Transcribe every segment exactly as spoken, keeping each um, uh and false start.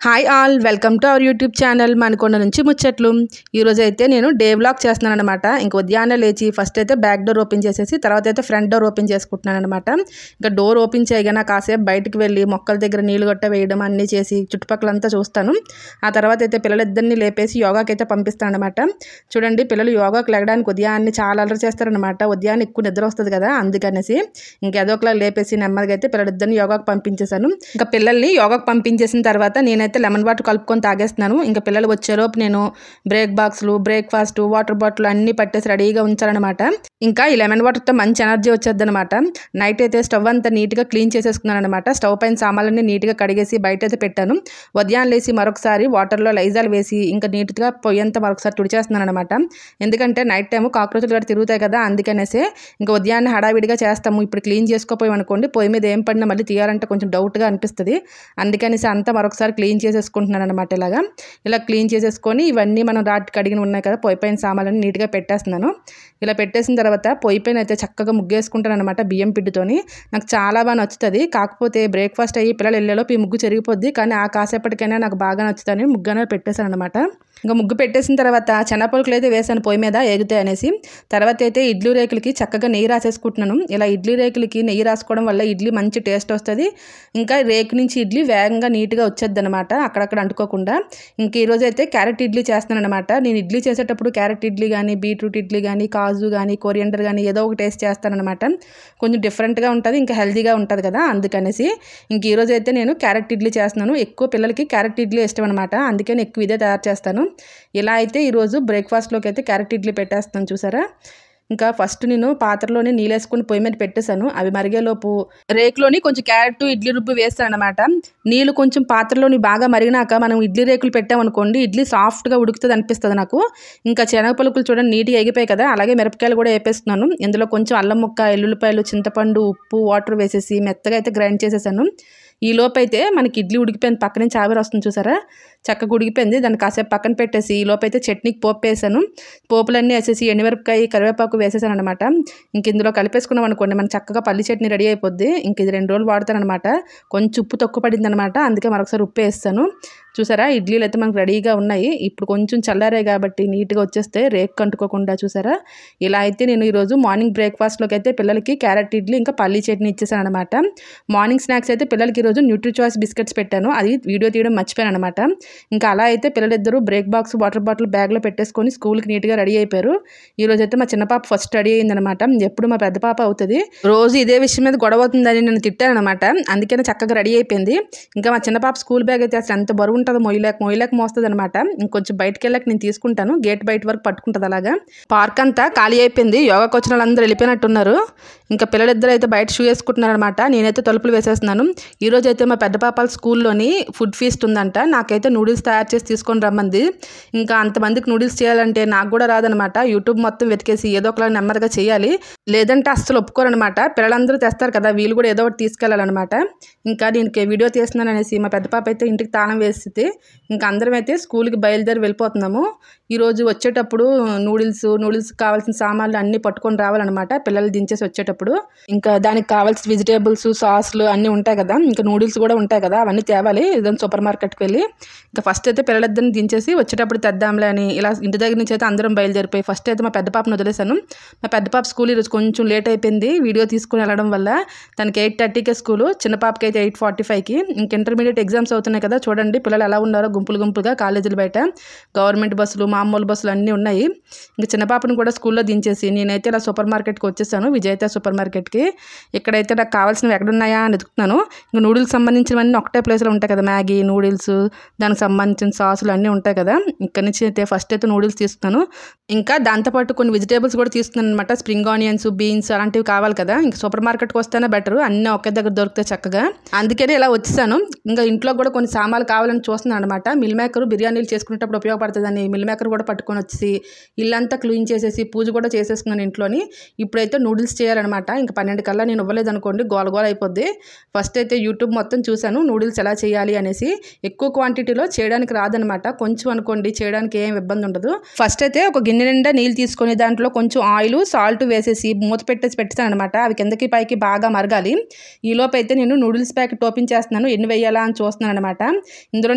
Hi all welcome to our YouTube channel Manakonda నుంచి ముచ్చట్లు. ఈరోజు అయితే నేను డే వ్లాగ్ చేస్తున్నాను అనమాట. ఇంక ఉదయాన్నే లేచి ఫస్ట్ అయితే బ్యాక్ డోర్ ఓపెన్ చేసేసి తర్వాత అయితే ఫ్రంట్ డోర్ ఓపెన్ చేసుకుంటున్నాను అనమాట. ఇంకా డోర్ ఓపెన్ చేయగానే కాసేపు బయటకు వెళ్ళి మొక్కల దగ్గర నీళ్ళు గట్ట వేయడం అన్నీ చేసి చుట్టుపక్కలంతా చూస్తాను. ఆ తర్వాత అయితే పిల్లలిద్దరిని లేపేసి యోగాకి అయితే పంపిస్తాను అనమాట. చూడండి, పిల్లలు యోగాకి లెగడానికి ఉదయాన్నే చాలా అలరి చేస్తారనమాట. ఉదయాన్నే ఎక్కువ నిద్ర వస్తుంది కదా, అందుకనేసి ఇంకేదోకలా లేపేసి నెమ్మదిగా అయితే పిల్లలిద్దరిని యోగాకి పంపించేశాను. ఇంకా పిల్లల్ని యోగాకి పంపించేసిన తర్వాత నేనైతే లెమన్ వాటర్ కలుపుకొని తాగేస్తున్నాను. ఇంకా పిల్లలు వచ్చేలోపు నేను బ్రేక్ బాక్స్లు, బ్రేక్ఫాస్ట్, వాటర్ బాటిల్ అన్నీ పట్టేసి రెడీగా ఉంచాలన్నమాట. ఇంకా ఈ లెమన్ వాటర్తో మంచి ఎనర్జీ వచ్చేది అనమాట. నైట్ అయితే స్టవ్ అంతా నీట్గా క్లీన్ చేసేసుకున్నాను అనమాట. స్టవ్ పైన సామాన్లన్నీ నీట్గా కడిగేసి బయట అయితే పెట్టాను. ఉదయం లేసి మరొకసారి వాటర్లో లైజాల్ వేసి ఇంకా నీట్గా పొయ్యంతా మరొకసారి తుడిచేస్తున్నాను అనమాట. ఎందుకంటే నైట్ టైము కాక్రోచ్లు కూడా తిరుగుతాయి కదా, అందుకనేసి ఇంకా ఉదయాన్నే హడావిడిగా చేస్తాము. ఇప్పుడు క్లీన్ చేసుకోపోయాం అనుకోండి, పొయ్యి మీద ఏం పడినా మళ్ళీ తీయాలంటే కొంచెం డౌట్గా అనిపిస్తుంది. అందుకనేసి అంతా మరొకసారి క్లీన్ చేసేసుకుంటున్నాను అనమాట. ఇలాగా ఇలా క్లీన్ చేసేసుకొని ఇవన్నీ మనం రాటి కడిగిన ఉన్నాయి కదా, పొయ్యి పైన సామాన్లన్నీ నీట్గా పెట్టేస్తున్నాను. ఇలా పెట్టేసిన తర్వాత పొయ్యి పైన అయితే చక్కగా ముగ్గేసుకుంటాను అనమాట బియ్యం పిండితోని. నాకు చాలా బాగా నచ్చుతుంది. కాకపోతే బ్రేక్ఫాస్ట్ అయ్యి పిల్లలు వెళ్ళేలోపు ఈ ముగ్గు చెరిగిపోద్ది, కానీ ఆ కాసేపటికైనా నాకు బాగా నచ్చుతుంది. ముగ్గు అనేది పెట్టేశాను అనమాట. ఇంకా ముగ్గు పెట్టేసిన తర్వాత శనగపలుకులు అయితే వేసాను పొయ్యి మీద ఎగుతాయి అనేసి. తర్వాత అయితే ఇడ్లీ రేకులకి చక్కగా నెయ్యి రాసేసుకుంటున్నాను. ఇలా ఇడ్లీ రేకులకి నెయ్యి రాసుకోవడం వల్ల ఇడ్లీ మంచి టేస్ట్ వస్తుంది. ఇంకా రేకు నుంచి ఇడ్లీ వేగంగా నీట్గా వచ్చేది అనమాట, అక్కడక్కడ అంటుకోకుండా. ఇంక ఈరోజు అయితే క్యారెట్ ఇడ్లీ చేస్తున్నాను అనమాట. నేను ఇడ్లీ చేసేటప్పుడు క్యారెట్ ఇడ్లీ కానీ, బీట్రూట్ ఇడ్లీ కానీ, కాజు కానీ, కొరియండర్ కానీ ఏదో ఒక టేస్ట్ చేస్తాను అనమాట. కొంచెం డిఫరెంట్గా ఉంటుంది, ఇంకా హెల్తీగా ఉంటుంది కదా, అందుకనేసి ఇంక ఈరోజు అయితే నేను క్యారెట్ ఇడ్లీ చేస్తున్నాను. ఎక్కువ పిల్లలకి క్యారెట్ ఇడ్లీ ఇష్టం అనమాట, అందుకని ఎక్కువ ఇదే తయారు చేస్తాను. ఇలా అయితే ఈరోజు బ్రేక్ఫాస్ట్లోకి అయితే క్యారెట్ ఇడ్లీ పెట్టేస్తాను. చూసారా, ఇంకా ఫస్ట్ నేను పాత్రలోనే నీళ్ళు వేసుకుని పొయ్యి మీద పెట్టేశాను. అవి మరిగేలోపు రేకులోని కొంచెం క్యారెట్ ఇడ్లీ రుబ్బు వేస్తాను అనమాట. నీళ్ళు కొంచెం పాత్రలోని బాగా మరిగినాక మనం ఇడ్లీ రేకులు పెట్టామనుకోండి, ఇడ్లీ సాఫ్ట్గా ఉడుకుతుంది అనిపిస్తుంది నాకు. ఇంకా శనగ పలుకులు చూడండి నీట్గా ఎగిపోయాయి కదా, అలాగే మిరపకాయలు కూడా వేపేస్తున్నాను. ఇందులో కొంచెం అల్లం ముక్క, ఎల్లుల్లిపాయలు, చింతపండు, ఉప్పు, వాటర్ వేసేసి మెత్తగా అయితే గ్రైండ్ చేసేసాను. ఈ లోపు అయితే మనకి ఇడ్లీ ఉడికిపోయింది, పక్క నుంచి ఆవిరి వస్తుంది చూసారా, చక్కగా ఉడికిపోయింది. దాన్ని కాసేపు పక్కన పెట్టేసి ఈ లోపు అయితే చట్నీకి పోపు వేసాను. పోపులన్నీ వేసేసి ఎండుమిరపకాయ, కరివేపాకు వేసేసాను అనమాట. ఇంక ఇందులో కలిపేసుకున్నాం అనుకోండి మనకి చక్కగా పల్లి చట్నీ రెడీ అయిపోద్ది. ఇంక ఇది రెండు రోజులు వాడతాను అనమాట. కొంచెం ఉప్పు తక్కువ పడింది అనమాట, అందుకే మరొకసారి ఉప్పు వేస్తాను. చూసారా, ఇడ్లీలు అయితే మనకు రెడీగా ఉన్నాయి. ఇప్పుడు కొంచెం చల్లారాయి కాబట్టి నీట్గా వచ్చేస్తే రేక్ కంటుకోకుండా. చూసారా, ఇలా అయితే నేను ఈరోజు మార్నింగ్ బ్రేక్ఫాస్ట్లోకి అయితే పిల్లలకి క్యారెట్ ఇడ్లీ ఇంకా పల్లీ చట్నీ ఇచ్చేసాను అనమాట. మార్నింగ్ స్నాక్స్ అయితే పిల్లలకి ఈరోజు న్యూట్రీ చాయిస్ బిస్కెట్స్ పెట్టాను, అది వీడియో తీయడం మర్చిపోయాను అనమాట. ఇంకా అలా అయితే పిల్లలిద్దరూ బ్రేక్ బాక్స్, వాటర్ బాటిల్ బ్యాగ్లో పెట్టేసుకొని స్కూల్కి నీట్గా రెడీ అయిపోయారు. ఈరోజు అయితే మా చిన్న పాప ఫస్ట్ రెడీ అయిందనమాట. ఎప్పుడు మా పెద్ద పాప అవుతుంది, రోజు ఇదే విషయం మీద గొడవ అవుతుందని నేను తిట్టాను అనమాట. అందుకనే చక్కగా రెడీ అయిపోయింది. ఇంకా మా చిన్న పాప స్కూల్ బ్యాగ్ అయితే అసలు ఎంత బరువు ఉంటుందో, మొయ్యలేక మొయ్యలేక మోస్తుంది అనమాట. ఇంకొంచెం బయటకు వెళ్ళాక నేను తీసుకుంటాను, గేట్ బయట వరకు పట్టుకుంటుంది. అలాగా పార్క్ అంతా ఖాళీ అయిపోయింది, యోగాకి వచ్చిన వాళ్ళందరూ వెళ్ళిపోయినట్టున్నారు. ఇంకా పిల్లలిద్దరు అయితే బయట షూ వేసుకుంటున్నారు అనమాట. నేనైతే తలుపులు వేసేస్తున్నాను. ఈరోజు అయితే మా పెద్ద పాపల స్కూల్లోని ఫుడ్ ఫీస్ట్ ఉందంట. నాకైతే నూడిల్స్ తయారు చేసి తీసుకొని రమ్మంది. ఇంకా అంతమందికి నూడిల్స్ చేయాలంటే నాకు కూడా రాదనమాట. యూట్యూబ్ మొత్తం వెతికేసి ఏదో ఒకలా నెమ్మదిగా చేయాలి, లేదంటే అస్సలు ఒప్పుకోరనమాట. పిల్లలందరూ తెస్తారు కదా, వీళ్ళు కూడా ఏదో ఒకటి తీసుకెళ్ళాలన్నమాట. ఇంకా దీనికి వీడియో తీస్తున్నాను అనేసి మా పెద్ద పాప అయితే ఇంటికి తాళం వేస్తే ఇంకా అందరం అయితే స్కూల్కి బయలుదేరి వెళ్ళిపోతున్నాము. ఈరోజు వచ్చేటప్పుడు నూడిల్స్ నూడిల్స్ కావాల్సిన సామాన్లు అన్నీ పట్టుకొని రావాలన్నమాట, పిల్లలు దించేసి వచ్చేటప్పుడు. ఇంకా దానికి కావాల్సిన వెజిటేబుల్స్, సాస్లు అన్నీ ఉంటాయి కదా, ఇంకా నూడిల్స్ కూడా ఉంటాయి కదా, అవన్నీ తేవాలి ఏదైనా సూపర్ మార్కెట్కి వెళ్ళి. ఇంకా ఫస్ట్ అయితే పిల్లలిద్దరిని దించేసి వచ్చేటప్పుడు తెద్దాంలే అని ఇలా ఇంటి దగ్గర నుంచి అయితే అందరం బయలుదేరిపోయి ఫస్ట్ అయితే మా పెద్ద పాపను వదిలేశాను. మా పెద్ద పాప స్కూల్ ఈరోజు కొంచెం లేట్ అయిపోయింది వీడియో తీసుకుని వెళ్ళడం వల్ల. తనకి ఎయిట్ థర్టీకే స్కూలు, చిన్న పాపకి అయితే ఎయిట్ ఫార్టీ ఫైవ్కి. ఇంక ఇంటర్మీడియట్ ఎగ్జామ్స్ అవుతున్నాయి కదా, చూడండి పిల్లలు ఎలా ఉన్నారో గుంపులు గుంపులుగా కాలేజీలు బయట. గవర్నమెంట్ బస్సులు, మామూలు బస్సులు అన్నీ ఉన్నాయి. ఇంకా చిన్న పాపను కూడా స్కూల్లో దించేసి నేనైతే ఇలా సూపర్ మార్కెట్కి వచ్చేసాను, విజేత సూపర్ మార్కెట్కి. ఇక్కడైతే నాకు కావాల్సినవి ఎక్కడున్నాయా అని వెతుకుతున్నాను. ఇంకా నూడిల్స్ సంబంధించినవన్నీ ఒకటే ప్లేస్లో ఉంటాయి కదా, మ్యాగీ, నూడిల్స్, దానికి సంబంధించిన సాసులు అన్నీ ఉంటాయి కదా. ఇక్కడ నుంచి అయితే ఫస్ట్ అయితే నూడిల్స్ తీసుకున్నాను. ఇంకా దాంతోపాటు కొన్ని వెజిటేబుల్స్ కూడా తీసుకున్నాను అనమాట. స్ప్రింగ్ ఆనియన్స్, బీన్స్ అలాంటివి కావాలి కదా. ఇంకా సూపర్ మార్కెట్కి వస్తేనే బెటర్, అన్నీ ఒకే దగ్గర దొరుకుతాయి చక్కగా. అందుకని ఇలా వచ్చేసాను. ఇంకా ఇంట్లో కూడా కొన్ని సామాన్లు కావాలని చూస్తున్నాను అనమాట. మిల్ మేకర్ బిర్యానీలు చేసుకునేటప్పుడు ఉపయోగపడుతుందని మిల్ మేకర్ కూడా పట్టుకొని వచ్చి ఇల్లంతా క్లీన్ చేసేసి పూజ కూడా చేసేసుకున్నాను ఇంట్లోని. ఇప్పుడైతే నూడిల్స్ చేయాలన్నమాట. ఇంకా పన్నెండు కల్లా నేను ఇవ్వలేదు అనుకోండి, గోల గోల అయిపోద్ది. ఫస్ట్ అయితే యూట్యూబ్ మొత్తం చూశాను నూడిల్స్ ఎలా చేయాలి అనేసి. ఎక్కువ క్వాంటిటీలో చేయడానికి రాదనమాట, కొంచెం అనుకోండి చేయడానికి ఏం ఇబ్బంది ఉండదు. ఫస్ట్ అయితే ఒక గిన్నె నిండా నీళ్ళు తీసుకొని దాంట్లో కొంచెం ఆయిల్, సాల్ట్ వేసేసి మూత పెట్టేసి పెట్టేసాను అనమాట. అవి కిందకి పైకి బాగా మరగాలి. ఈలోపు అయితే నేను నూడిల్స్ ప్యాకెట్ ఓపెన్ చేస్తున్నాను, ఎన్ని వేయాలా అని చూస్తున్నాను అనమాట. ఇందులో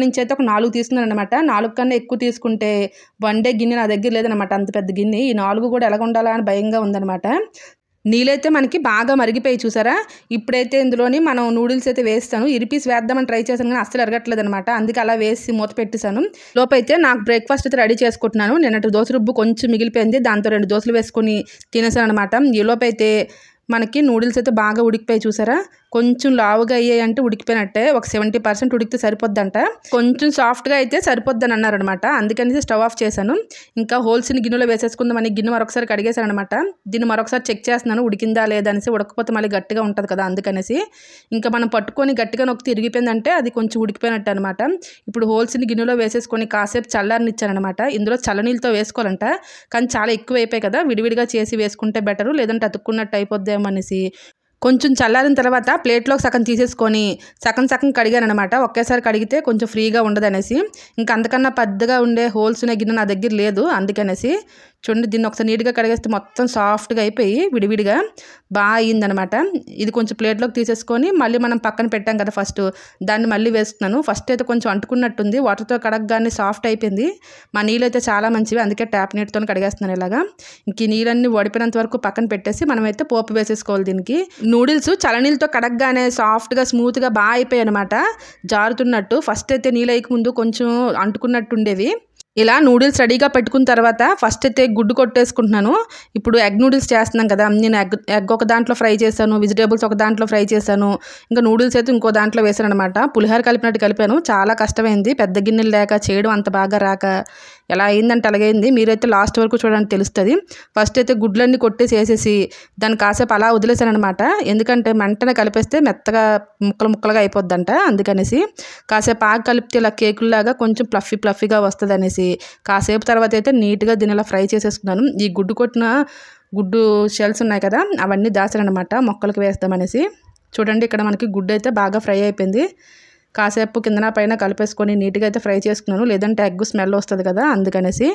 నుంచి అయితే ఒక నాలుగు తీసుకున్నాను అనమాట. నాలుగు కన్నా ఎక్కువ తీసుకుంటే వన్ డే గిన్నె నా దగ్గర లేదనమాట, అంత పెద్ద గిన్నె. ఈ నాలుగు కూడా ఎలాగ ఉండాలా అని భయంగా ఉందనమాట. నీళ్ళైతే మనకి బాగా మరిగిపోయి చూసారా. ఇప్పుడైతే ఇందులోని మనం నూడిల్స్ అయితే వేస్తాను. ఇరిపీస్ వేద్దామని ట్రై చేశాను కానీ అస్సలు ఎరగట్లేదు అనమాట. అందుకే అలా వేసి మూత పెట్టేశాను. లోపైతే నాకు బ్రేక్ఫాస్ట్ అయితే రెడీ చేసుకుంటున్నాను. నిన్నటి దోశ రుబ్బు కొంచెం మిగిలిపోయింది, దాంతో రెండు దోశలు వేసుకొని తినేసాను అనమాట. ఈ లోపైతే మనకి నూడిల్స్ అయితే బాగా ఉడికిపోయి చూసారా. కొంచెం లావుగా అయ్యాయి అంటే ఉడికిపోయినట్టే, ఒక సెవెంటీ పర్సెంట్ ఉడికితే సరిపోద్దంట. కొంచెం సాఫ్ట్గా అయితే సరిపోద్దని అన్నారనమాట. అందుకని స్టవ్ ఆఫ్ చేశాను. ఇంకా హోల్స్ని గిన్నెలో వేసేసుకుందామని గిన్నె మరొకసారి కడిగేశాను అనమాట. దీన్ని మరొకసారి చెక్ చేస్తున్నాను ఉడికిందా లేదా అనేసి. ఉడకపోతే మళ్ళీ గట్టిగా ఉంటుంది కదా, అందుకనేసి. ఇంకా మనం పట్టుకొని గట్టిగా నొక్కి తిరిగిపోయిందంటే అది కొంచెం ఉడికిపోయినట్టు అనమాట. ఇప్పుడు హోల్స్ని గిన్నెలో వేసేసుకొని కాసేపు చల్లారనిచ్చానమాట. ఇందులో చల్లనీళ్ళతో వేసుకోవాలంట, కానీ చాలా ఎక్కువ అయిపోయి కదా, విడివిడిగా చేసి వేసుకుంటే బెటరు, లేదంటే అతుక్కున్నట్టు అయిపోద్దేమో అనేసి. కొంచెం చల్లారిన తర్వాత ప్లేట్లోకి సగం తీసేసుకొని సగం సగం కడిగాను అనమాట. ఒకేసారి కడిగితే కొంచెం ఫ్రీగా ఉండదు అనేసి. ఇంకా అంతకన్నా పెద్దగా ఉండే హోల్స్ ఉన్న గిన్నె నా దగ్గర లేదు, అందుకనేసి. చూడండి, దీన్ని ఒకసారి నీట్గా కడిగేస్తే మొత్తం సాఫ్ట్గా అయిపోయి విడివిడిగా బాగా అయ్యిందనమాట. ఇది కొంచెం ప్లేట్లోకి తీసేసుకొని మళ్ళీ మనం పక్కన పెట్టాం కదా ఫస్ట్, దాన్ని మళ్ళీ వేస్తున్నాను. ఫస్ట్ అయితే కొంచెం అంటుకున్నట్టుంది, వాటర్తో కడగగానే సాఫ్ట్ అయిపోయింది. మా నీళ్ళు అయితే చాలా మంచివి, అందుకే ట్యాప్ నీటితో కడిగేస్తున్నాను ఇలాగా. ఇంక ఈ నీళ్ళన్నీ వడిపోయినంత వరకు పక్కన పెట్టేసి మనమైతే పోపు వేసేసుకోవాలి దీనికి. నూడిల్స్ చల్లనీళ్ళతో కడగగానే సాఫ్ట్గా స్మూత్గా బాగా అయిపోయాయి అనమాట, జారుతున్నట్టు. ఫస్ట్ అయితే నీళ్ళు అయ్యక ముందు కొంచెం అంటుకున్నట్టు ఉండేవి. ఇలా నూడిల్స్ రెడీగా పెట్టుకున్న తర్వాత ఫస్ట్ అయితే గుడ్డు కొట్టేసుకుంటున్నాను. ఇప్పుడు ఎగ్ నూడిల్స్ చేస్తున్నాం కదా, నేను ఎగ్ ఎగ్ ఒక దాంట్లో ఫ్రై చేశాను, వెజిటేబుల్స్ ఒక దాంట్లో ఫ్రై చేశాను, ఇంకా నూడిల్స్ అయితే ఇంకో దాంట్లో వేసాను అనమాట. పులిహోర కలిపినట్టు కలిపాను, చాలా కష్టమైంది. పెద్ద గిన్నెలు లేక చేయడం అంత బాగా రాక ఎలా అయిందంటే అలాగైంది. మీరైతే లాస్ట్ వరకు చూడడానికి తెలుస్తుంది. ఫస్ట్ అయితే గుడ్లన్నీ కొట్టేసి వేసేసి దాన్ని కాసేపు అలా వదిలేసాను అనమాట. ఎందుకంటే మంటనే కలిపేస్తే మెత్తగా ముక్కలు ముక్కలుగా అయిపోద్దంట, అందుకనేసి. కాసేపు ఆగి కలిపితే ఇలా కేకుల్లాగా కొంచెం ప్లఫీ ప్లఫీగా వస్తుంది అనేసి కాసేపు తర్వాత అయితే నీట్గా దీన్ని ఇలా ఫ్రై చేసేసుకున్నాను. ఈ గుడ్డు కొట్టిన గుడ్డు షెల్స్ ఉన్నాయి కదా, అవన్నీ దాచానమాట మొక్కలకు వేస్తామనేసి. చూడండి, ఇక్కడ మనకి గుడ్డు అయితే బాగా ఫ్రై అయిపోయింది. కాసేపు కిందన పైన కలిపేసుకొని నీట్గా అయితే ఫ్రై చేసుకున్నాను, లేదంటే ఎగ్ స్మెల్ వస్తుంది కదా, అందుకనేసి.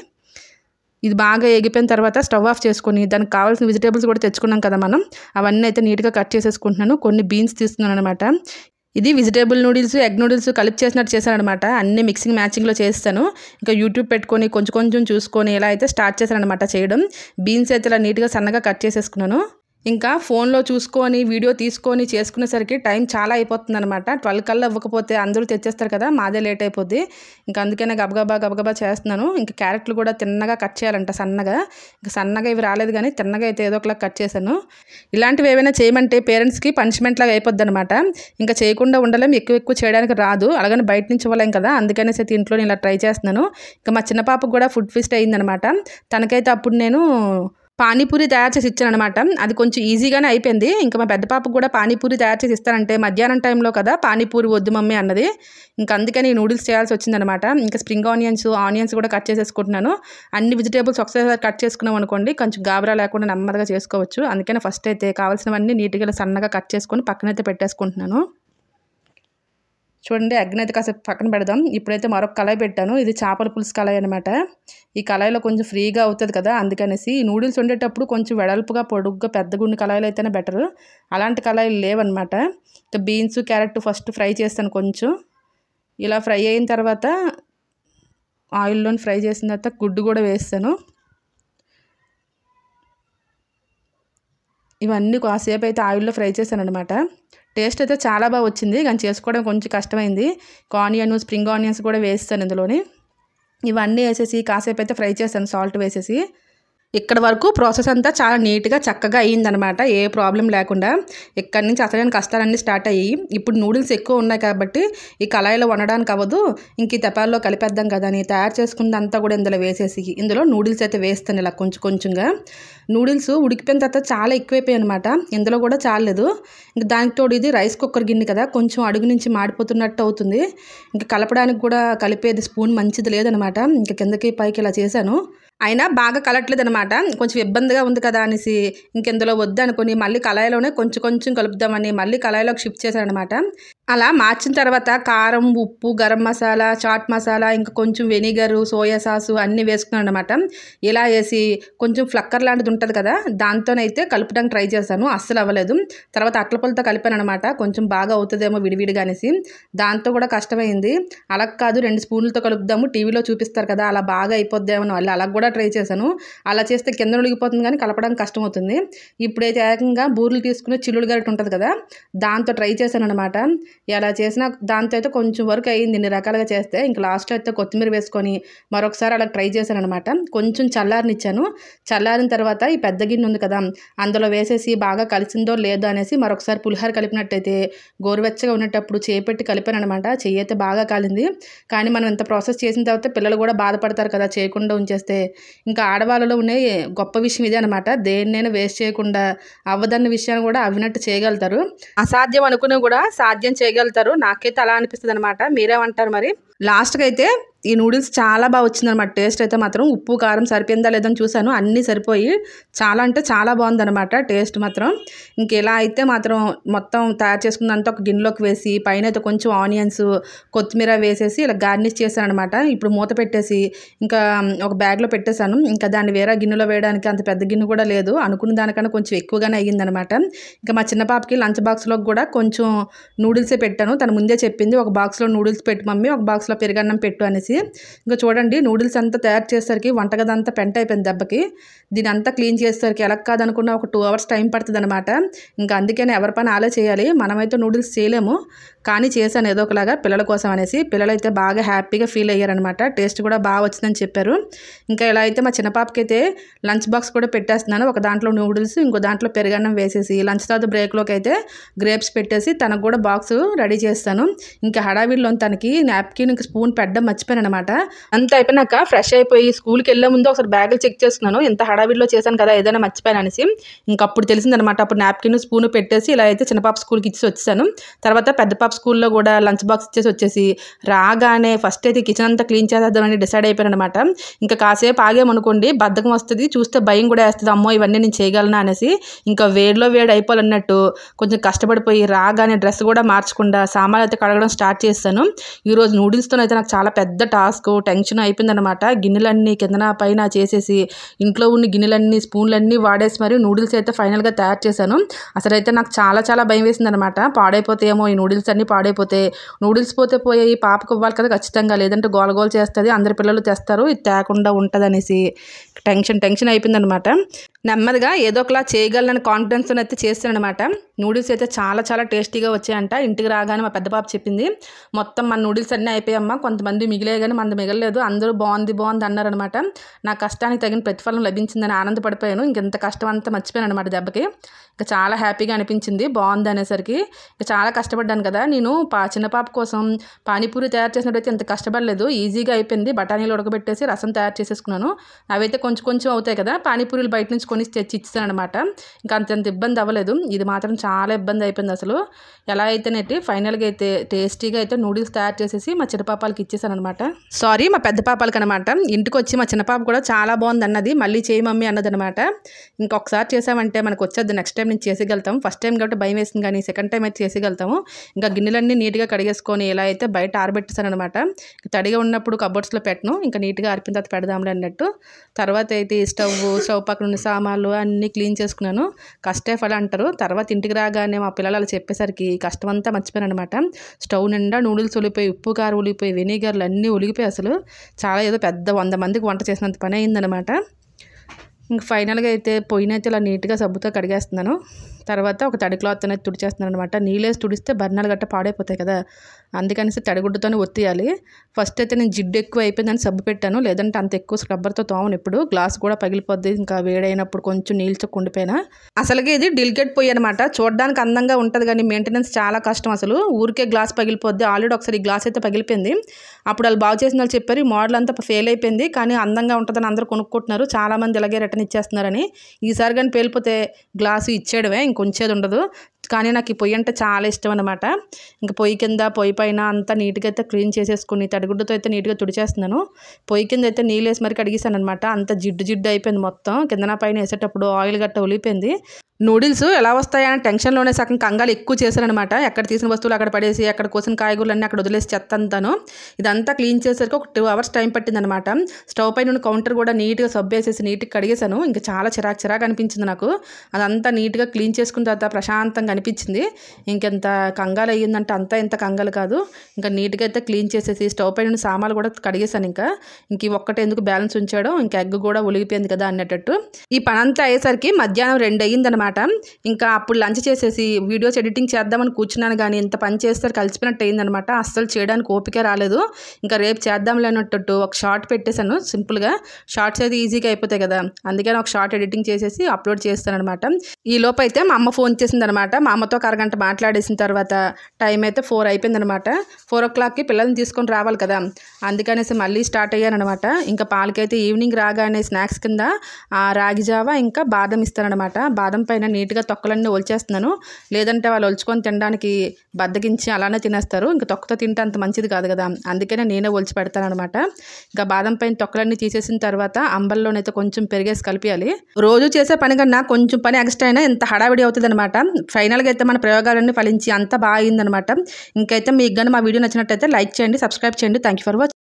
ఇది బాగా ఎగిపోయిన తర్వాత స్టవ్ ఆఫ్ చేసుకొని దానికి కావాల్సిన వెజిటేబుల్స్ కూడా తెచ్చుకున్నాం కదా మనం, అవన్నీ అయితే నీట్గా కట్ చేసేసుకుంటున్నాను. కొన్ని బీన్స్ తీసుకున్నాను అనమాట. ఇది వెజిటేబుల్ నూడిల్స్ ఎగ్ నూడిల్స్ కలిపి చేసినట్టు చేశాను అనమాట. అన్ని మిక్సింగ్ మ్యాచింగ్లో చేస్తాను. ఇంకా యూట్యూబ్ పెట్టుకొని కొంచెం కొంచెం చూసుకొని ఇలా అయితే స్టార్ట్ చేశాను అనమాట చేయడం. బీన్స్ అయితే ఇలా నీట్గా సన్నగా కట్ చేసేసుకున్నాను. ఇంకా ఫోన్లో చూసుకొని వీడియో తీసుకొని చేసుకునేసరికి టైం చాలా అయిపోతుంది అనమాట. ట్వెల్వ్ కల్లా ఇవ్వకపోతే అందరూ తెచ్చేస్తారు కదా, మాదే లేట్ అయిపోద్ది. ఇంకా అందుకనే గబగబా గబగబా చేస్తున్నాను. ఇంకా క్యారెట్లు కూడా తిన్నగా కట్ చేయాలంట, సన్నగా. ఇంకా సన్నగా ఇవి రాలేదు కానీ తిన్నగా అయితే ఏదో ఒకలా కట్ చేశాను. ఇలాంటివి ఏమైనా చేయమంటే పేరెంట్స్కి పనిష్మెంట్ లాగా అయిపోద్ది అనమాట. ఇంకా చేయకుండా ఉండలేం, ఎక్కువ ఎక్కువ చేయడానికి రాదు, అలాగని బయట నుంచి ఇవ్వలేం కదా, అందుకనేసి అయితే ఇంట్లో ఇలా ట్రై చేస్తున్నాను. ఇంకా మా చిన్న పాపకు కూడా ఫుడ్ ఫీస్ట్ అయ్యిందనమాట. తనకైతే అప్పుడు నేను పానీపూరి తయారు చేసి ఇచ్చాను అనమాట. అది కొంచెం ఈజీగానే అయిపోయింది. ఇంకా మా పెద్ద పాపకు కూడా పానీపూరి తయారు చేసి ఇస్తానంటే మధ్యాహ్నం టైంలో కదా పానీపూరి వద్దు మమ్మీ అన్నది. ఇంకా అందుకని నూడిల్స్ చేయాల్సి వచ్చిందనమాట. ఇంకా స్ప్రింగ్ ఆనియన్స్ ఆనియన్స్ కూడా కట్ చేసేసుకుంటున్నాను. అన్ని వెజిటేబుల్స్ ఒకసారి కట్ చేసుకున్నాం అనుకోండి కొంచెం గాబరా లేకుండా నెమ్మదిగా చేసుకోవచ్చు. అందుకని ఫస్ట్ అయితే కావాల్సినవన్నీ నీట్గా సన్నగా కట్ చేసుకొని పక్కనైతే పెట్టేసుకుంటున్నాను. చూడండి, ఎగ్ని అయితే కాసేపు పక్కన పెడదాం. ఇప్పుడైతే మరొక కళాయి పెట్టాను. ఇది చేపల పులుసు కళాయి అనమాట. ఈ కళాయిలో కొంచెం ఫ్రీగా అవుతుంది కదా, అందుకనేసి. ఈ నూడిల్స్ వండేటప్పుడు కొంచెం వెడల్పుగా పొడుగ్గా పెద్ద గుండె కళాయిలు అయితేనే బెటర్, అలాంటి కళాయిలు లేవన్నమాట. ఇంకా బీన్స్ క్యారెట్ ఫస్ట్ ఫ్రై చేస్తాను. కొంచెం ఇలా ఫ్రై అయిన తర్వాత ఆయిల్లోని ఫ్రై చేసిన తర్వాత గుడ్డు కూడా వేస్తాను. ఇవన్నీ కాసేపు అయితే ఆయిల్లో ఫ్రై చేశాను అనమాట. టేస్ట్ అయితే చాలా బాగా వచ్చింది, కానీ చేసుకోవడం కొంచెం కష్టమైంది. ఆనియన్ స్ప్రింగ్ ఆనియన్స్ కూడా వేస్తాను ఇందులోని. ఇవన్నీ వేసేసి కాసేపు అయితే ఫ్రై చేశాను సాల్ట్ వేసేసి. ఇక్కడ వరకు ప్రాసెస్ అంతా చాలా నీట్గా చక్కగా అయ్యిందనమాట, ఏ ప్రాబ్లం లేకుండా. ఇక్కడి నుంచి అసలైన కష్టాలన్నీ స్టార్ట్ అయ్యి. ఇప్పుడు నూడిల్స్ ఎక్కువ ఉన్నాయి కాబట్టి ఈ కళాయిలో వండడానికి అవ్వదు, ఇంక ఈ తెపాల్లో కలిపేద్దాం కదా అని తయారు చేసుకున్నదంతా కూడా ఇందులో వేసేసి ఇందులో నూడిల్స్ అయితే వేస్తాను ఇలా కొంచెం కొంచెంగా. నూడిల్స్ ఉడికిపోయిన తర్వాత చాలా ఎక్కువైపోయాయి అనమాట, ఇందులో కూడా చాలేదు. ఇంక దానికి తోడు ఇది రైస్ కుక్కర్ గిన్నె కదా, కొంచెం అడుగు నుంచి మాడిపోతున్నట్టు అవుతుంది. ఇంకా కలపడానికి కూడా కలిపేది స్పూన్ మంచిది లేదనమాట. ఇంకా కిందకి పైకి ఇలా చేశాను. అయినా బాగా కలట్లేదు అనమాట. కొంచెం ఇబ్బందిగా ఉంది కదా అనేసి ఇంకెందులో వద్దు అనుకుని మళ్ళీ కళాయిలోనే కొంచెం కొంచెం కలుపుదామని మళ్ళీ కళాయిలోకి షిఫ్ట్ చేశాను అనమాట. అలా మార్చిన తర్వాత కారం, ఉప్పు, గరం మసాలా, చాట్ మసాలా, ఇంకా కొంచెం వెనిగరు, సోయా సాసు అన్నీ వేసుకున్నాను అనమాట. ఇలా వేసి కొంచెం ఫ్లక్కర్ లాంటిది ఉంటుంది కదా, దాంతోనైతే కలుపడానికి ట్రై చేశాను. అస్సలు అవ్వలేదు. తర్వాత అట్ల పొలతో కలిపాను అనమాట. కొంచెం బాగా అవుతుందేమో విడివిడిగా అనేసి. దాంతో కూడా కష్టమైంది. అలా కాదు రెండు స్పూన్లతో కలుపుదాము, టీవీలో చూపిస్తారు కదా అలా బాగా అయిపోద్దేమో వాళ్ళు అలా కూడా ట్రై చేశాను. అలా చేస్తే కింద ఉడిగిపోతుంది కానీ కలపడానికి కష్టం అవుతుంది. ఇప్పుడైతే ఏకంగా బూరెలు తీసుకుని చిల్లుడు గరిటె ఉంటుంది కదా, దాంతో ట్రై చేశాను అనమాట. ఎలా చేసినా దాంతో అయితే కొంచెం వరకు అయ్యింది ఇన్ని రకాలుగా చేస్తే. ఇంకా లాస్ట్లో అయితే కొత్తిమీర వేసుకొని మరొకసారి అలా ట్రై చేశాను అనమాట. కొంచెం చల్లారనిచ్చాను. చల్లారిన తర్వాత ఈ పెద్ద గిన్నె ఉంది కదా, అందులో వేసేసి బాగా కలిసిందో లేదో అనేసి మరొకసారి పులిహోర కలిపినట్టయితే గోరువెచ్చగా ఉన్నప్పుడు చేపెట్టి కలిపాను అనమాట. చెయ్యి అయితే బాగా కాలింది. కానీ మనం ఇంత ప్రాసెస్ చేసిన తర్వాత పిల్లలు కూడా బాధపడతారు కదా చేయకుండా ఉంచేస్తే. ఇంకా ఆడవాళ్ళలో ఉండే గొప్ప విషయం ఇదే అనమాట. దేన్నైనా వేస్ట్ చేయకుండా అవ్వదన్న విషయాన్ని కూడా అవ్వినట్టు చేయగలుగుతారు. అసాధ్యం అనుకుని కూడా సాధ్యం చేయగలుగుతారు. నాకైతే అలా అనిపిస్తుంది అనమాట. మీరేమంటారు మరి? లాస్ట్కి అయితే ఈ నూడిల్స్ చాలా బాగా వచ్చిందనమాట. టేస్ట్ అయితే మాత్రం ఉప్పు కారం సరిపోయిందా లేదని చూశాను, అన్నీ సరిపోయి చాలా అంటే చాలా బాగుందనమాట టేస్ట్ మాత్రం. ఇంక ఇలా అయితే మాత్రం మొత్తం తయారు చేసుకున్నంత ఒక గిన్నెలోకి వేసి పైన అయితే కొంచెం ఆనియన్స్, కొత్తిమీర వేసేసి ఇలా గార్నిష్ చేశాను అనమాట. ఇప్పుడు మూత పెట్టేసి ఇంకా ఒక బ్యాగ్లో పెట్టేశాను. ఇంకా దాన్ని వేరే గిన్నెలో వేయడానికి అంత పెద్ద గిన్నె కూడా లేదు, అనుకున్న దానికన్నా కొంచెం ఎక్కువగానే అయ్యిందనమాట. ఇంకా మా చిన్న పాపకి లంచ్ బాక్స్లోకి కూడా కొంచెం నూడిల్సే పెట్టాను. తను ముందే చెప్పింది ఒక బాక్స్లో నూడిల్స్ పెట్టు మమ్మీ, ఒక బాక్స్లో పెరుగన్నం పెట్టు అనేసి. ఇంకా చూడండి నూడిల్స్ అంతా తయారు చేసేసరికి వంటగది అంతా పెంట అయిపోయింది దెబ్బకి. దీని అంతా క్లీన్ చేసేసరికి ఎలా కాదనుకున్న ఒక టూ అవర్స్ టైం పడుతుంది అనమాట. ఇంకా అందుకని ఎవరి పని ఆలే చేయాలి. మనమైతే నూడిల్స్ చేయలేము, కానీ చేశాను ఏదో ఒకలాగా పిల్లల కోసం అనేసి. పిల్లలు అయితే బాగా హ్యాపీగా ఫీల్ అయ్యారనమాట. టేస్ట్ కూడా బాగా వచ్చిందని చెప్పారు. ఇంకా ఇలా అయితే మా చిన్న పాపకి అయితే లంచ్ బాక్స్ కూడా పెట్టేస్తున్నాను. ఒక దాంట్లో నూడిల్స్, ఇంకో దాంట్లో పెరుగన్నం వేసేసి లంచ్ తర్వాత బ్రేక్లోకి అయితే గ్రేప్స్ పెట్టేసి తనకు కూడా బాక్స్ రెడీ చేస్తాను. ఇంకా హడావిడిలో తనకి నాప్కిన్ ఇంకా స్పూన్ పెట్టడం మర్చిపోయాను అనమాట. అంత అయిపోయినాక ఫ్రెష్ అయిపోయి స్కూల్కి వెళ్ళే ముందు ఒకసారి బ్యాగులు చెక్ చేసుకున్నాను. ఎంత హడావిడిలో చేశాను కదా ఏదైనా మర్చిపోయాను అనేసి. ఇంకప్పుడు తెలిసిందనమాట. అప్పుడు నాప్కిన్ స్పూన్ పెట్టేసి ఇలా అయితే చిన్న పాప స్కూల్కి ఇచ్చి వచ్చేసాను. తర్వాత పెద్ద పాప స్కూల్లో కూడా లంచ్ బాక్స్ ఇచ్చేసి వచ్చేసి రాగానే ఫస్ట్ అయితే కిచెన్ అంతా క్లీన్ చేసేద్దామని డిసైడ్ అయిపోయాను అనమాట. ఇంకా కాసేపు ఆగేమనుకోండి బద్ధకం వస్తుంది, చూస్తే భయం కూడా వేస్తుంది, అమ్మో ఇవన్నీ నేను చేయగలనా అనేసి. ఇంకా వేడిలో వేడి అయిపోవాలన్నట్టు కొంచెం కష్టపడిపోయి రాగానే డ్రెస్ కూడా మార్చకుండా సామాన్లు అయితే కడగడం స్టార్ట్ చేస్తాను. ఈరోజు నూడిల్స్తో అయితే నాకు చాలా పెద్ద టాస్క్, టెన్షన్ అయిపోయిందనమాట. గిన్నెలన్నీ కిందన పైన చేసేసి ఇంట్లో ఉన్న గిన్నెలన్నీ స్పూన్లన్నీ వాడేసి మరి నూడిల్స్ అయితే ఫైనల్గా తయారు చేశాను. అసలు అయితే నాకు చాలా చాలా భయం వేసిందనమాట. పాడైపోతాయేమో ఈ నూడిల్స్ అన్నీ పాడైపోతే, నూడిల్స్ పోతే పోయి పాపకు ఇవ్వాలి కదా ఖచ్చితంగా, లేదంటే గోల గోల చేస్తుంది, అందరి పిల్లలు తెస్తారు, ఇది తేకుండా ఉంటుంది అనేసి టెన్షన్ టెన్షన్ అయిపోయిందనమాట. నెమ్మదిగా ఏదో ఒకలా చేయగలనని కాన్ఫిడెన్స్తో అయితే చేస్తాను అనమాట. నూడిల్స్ అయితే చాలా చాలా టేస్టీగా వచ్చాయంట. ఇంటికి రాగానే మా పెద్ద పాప చెప్పింది, మొత్తం మన నూడిల్స్ అన్నీ అయిపోయామ్మా, కొంతమంది మిగిలే కానీ మనది మిగలలేదు, అందరూ బాగుంది బాగుంది అన్నారనమాట. నా కష్టానికి తగిన ప్రతిఫలం లభించిందని ఆనందపడిపోయాను. ఇంకెంత కష్టం అంతా మర్చిపోయాను అనమాట దెబ్బకి. ఇంకా చాలా హ్యాపీగా అనిపించింది బాగుంది అనేసరికి. ఇంకా చాలా కష్టపడ్డాను కదా నేను. పా చిన్న పాప కోసం పానీపూరి తయారు చేసినట్టయితే ఎంత కష్టపడలేదు, ఈజీగా అయిపోయింది. బఠానీలు ఉడకబెట్టేసి రసం తయారు చేసేసుకున్నాను. అవైతే కొంచెం కొంచెం అవుతాయి కదా, పానీపూరీలు బయట నుంచి కొని తెచ్చి ఇచ్చాను అనమాట. ఇంకా అంతంత ఇబ్బంది అవ్వలేదు. ఇది మాత్రం చాలా ఇబ్బంది అయిపోయింది అసలు. ఎలా అయితేనేటి ఫైనల్గా అయితే టేస్టీగా అయితే నూడిల్స్ తయారు చేసేసి మా చిన్న పాపాలకి ఇచ్చేసాను అనమాట. సారీ మా పెద్ద పాపాలకి అనమాట. ఇంటికి వచ్చి మా చిన్న పాప కూడా చాలా బాగుంది అన్నది, మళ్ళీ చేయి మమ్మీ అన్నది అనమాట. ఇంకొకసారి చేసామంటే మనకు వచ్చేది నెక్స్ట్ టైం నుంచి చేసేయగలుగుతాం. ఫస్ట్ టైం కాబట్టి భయం వేసింది కానీ సెకండ్ టైం అయితే చేసేయగలుగుతాము. ఇంకా గిన్నెలన్నీ నీట్గా కడిగేసుకొని ఇలా అయితే బయట ఆరబెట్టేసాను అనమాట. తడిగా ఉన్నప్పుడు కబోర్డ్స్లో పెట్టను, ఇంకా నీట్గా ఆరిపిన తర్వాత పెడదాంలే అన్నట్టు. తర్వాత అయితే స్టవ్ స్టవ్ పక్కన ఉన్న సామాన్లు అన్నీ క్లీన్ చేసుకున్నాను. కష్టే ఫల అంటారు. తర్వాత ఇంటికి రాగానే మా పిల్లలు అలా చెప్పేసరికి కష్టం అంతా మర్చిపోయాను అనమాట. స్టవ్ నిండా నూడిల్స్ ఉలిపోయి, ఉప్పు కారం ఉలిపోయి, వెనిగర్లు అన్నీ ఉలిగిపోయి అసలు చాలా ఏదో పెద్ద వంద మందికి వంట చేసినంత పని అయిందనమాట. ఇంక ఫైనల్గా అయితే పొయ్యినైతే ఇలా నీట్గా సబ్బుతో కడిగేస్తున్నాను. తర్వాత ఒక తడి క్లాత్ అనేది తుడిచేస్తున్నాను అనమాట. నీళ్ళేసి తుడిస్తే బర్నలు గట్ట పాడైపోతాయి కదా, అందుకనేసి తడిగుడ్డతోనే ఒత్తియాలి. ఫస్ట్ అయితే నేను జిడ్డు ఎక్కువ అయిపోయిందని సబ్బు పెట్టాను, లేదంటే అంత ఎక్కువ స్క్రబ్బర్తో తోమను. ఇప్పుడు గ్లాస్ కూడా పగిలిపోద్ది ఇంకా వేడైనప్పుడు కొంచెం నీళ్ళు చొక్కుండిపోయినా. అసలుగా ఇది డెలికేట్ పొయ్యి అనమాట. చూడడానికి అందంగా ఉంటుంది కానీ మెయింటెనెన్స్ చాలా కష్టం అసలు. ఊరికే గ్లాస్ పగిలిపోద్ది. ఆల్రెడీ ఒకసారి ఈ గ్లాస్ అయితే పగిలిపోయింది. అప్పుడు వాళ్ళు బాగు చేసిన వాళ్ళు చెప్పారు ఈ మోడల్ అంతా ఫెయిల్ అయిపోయింది, కానీ అందంగా ఉంటుందని అందరూ కొనుక్కుంటున్నారు, చాలామంది ఇలాగే రిటర్న్ ఇచ్చేస్తున్నారని. ఈసారి కానీ పేలిపోతే గ్లాసు ఇచ్చేయడమే, ఇంకొంచేది ఉండదు. కానీ నాకు ఈ పొయ్యి అంటే చాలా ఇష్టం అనమాట. ఇంక పొయ్యి కింద పొయ్యి పైన అంతా నీట్గా అయితే క్లీన్ చేసేసుకుని తడిగుడ్డతో అయితే నీట్గా తుడిచేస్తున్నాను. పొయ్యి కింద అయితే నీళ్ళు వేసి మరి కడిగేసాను అనమాట. అంత జిడ్డు జిడ్డు అయిపోయింది మొత్తం. కిందన పైన వేసేటప్పుడు ఆయిల్ గట్ట ఒలిపోయింది. నూడిల్స్ ఎలా వస్తాయని టెన్షన్లోనే సగం కంగాలు ఎక్కువ చేశారనమాట. ఎక్కడ తీసిన వస్తువులు అక్కడ పడేసి, అక్కడ కోసిన కాయగూరలన్నీ అక్కడ వదిలేసి చెత్త అంతాను. ఇదంతా క్లీన్ చేసేసరికి ఒక టూ అవర్స్ టైం పట్టిందనమాట. స్టవ్ పైన ఉన్న కౌంటర్ కూడా నీట్గా సబ్బు వేసేసి నీట్గా కడిగేశాను. ఇంకా చాలా చిరాకు చిరాకు అనిపించింది నాకు. అదంతా నీట్గా క్లీన్ చేసుకున్న తర్వాత ప్రశాంతంగా అనిపించింది. ఇంకెంత కంగాలు అయ్యిందంటే అంతా ఇంత కంగాలు కాదు. ఇంకా నీట్గా అయితే క్లీన్ చేసేసి స్టవ్ పైన ఉన్న సామాన్లు కూడా కడిగేశాను. ఇంకా ఇంక ఈ ఒక్కటే ఎందుకు బ్యాలెన్స్ ఉంచాడో, ఇంకా ఎగ్ కూడా ఒలిగిపోయింది కదా అన్నట్టు. ఈ పనంతా అయ్యేసరికి మధ్యాహ్నం రెండు అయ్యిందనమాట. ఇంకా అప్పుడు లంచ్ చేసేసి వీడియోస్ ఎడిటింగ్ చేద్దామని కూర్చున్నాను. కానీ ఇంత పని చేస్తారు కలిసిపోయినట్టు అయిందనమాట. అస్సలు చేయడానికి ఓపిక రాలేదు. ఇంకా రేపు చేద్దాం లేనట్టు ఒక షార్ట్ పెట్టేశాను సింపుల్గా. షార్ట్స్ అయితే ఈజీగా అయిపోతాయి కదా, అందుకని ఒక షార్ట్ ఎడిటింగ్ చేసేసి అప్లోడ్ చేస్తాను అనమాట. ఈ లోపు అయితే మా అమ్మ ఫోన్ చేసింది అనమాట. మా అమ్మతో ఒక అరగంట మాట్లాడేసిన తర్వాత టైం అయితే ఫోర్ అయిపోయిందనమాట. ఫోర్ ఓ క్లాక్కి పిల్లల్ని తీసుకొని రావాలి కదా, అందుకనేసి మళ్ళీ స్టార్ట్ అయ్యానమాట. ఇంకా పాలకైతే ఈవినింగ్ రాగానే స్నాక్స్ కింద రాగి జావా ఇంకా బాదం ఇస్తానమాట. బాదం పైన నీట్గా తొక్కలన్నీ ఒలిచేస్తున్నాను. లేదంటే వాళ్ళు ఒలుచుకొని తినడానికి బద్దగించి అలానే తినేస్తారు. ఇంకా తొక్కతో తింటే అంత మంచిది కాదు కదా, అందుకనే నేనే ఒలిచి పెడతాను అనమాట. ఇంకా బాదం పైన తొక్కలన్నీ తీసేసిన తర్వాత అంబల్లోనైతే కొంచెం పెరిగేసి కలిపియాలి. రోజు చేసే పని కన్నా కొంచెం పని ఎక్స్ట్రా అయినా ఎంత హడావిడి అవుతుంది అనమాట. ఫైనల్గా అయితే మన ప్రయోగాలన్నీ ఫలించి అంతా బాగా అయిందనమాట. ఇంకైతే మీకు కానీ మా వీడియో నచ్చినట్టయితే లైక్ చేయండి, సబ్స్క్రైబ్ చేయండి. Thank you for watching.